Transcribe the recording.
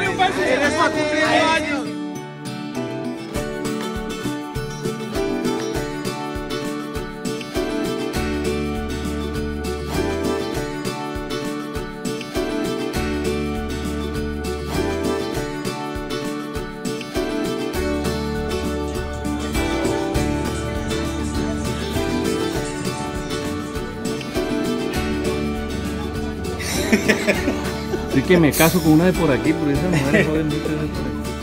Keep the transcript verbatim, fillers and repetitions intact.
Eres para cumplir años. Así que me caso con una de por aquí, porque esas mujeres joden mucho de por aquí.